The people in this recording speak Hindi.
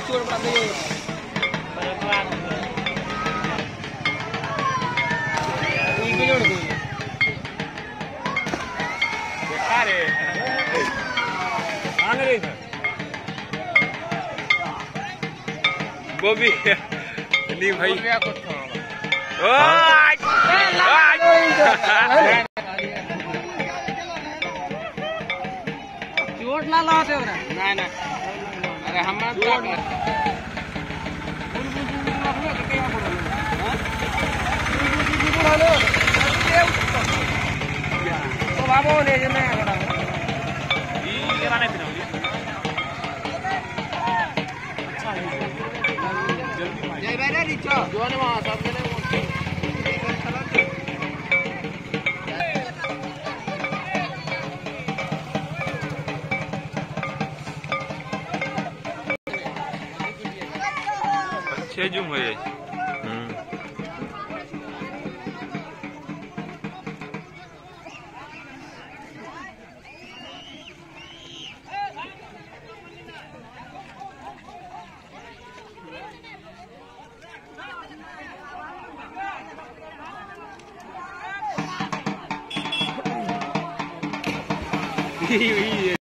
चोर बड़ा दे कोई भी जोड़ दो अरे आने रे बॉबी नहीं भाई चोट ना लाते हो ना ना अरे हम तो बाबू ले जने ये कराने पे जय बेरे नीचे जोने वहां सब जने अच्छे जूम है ये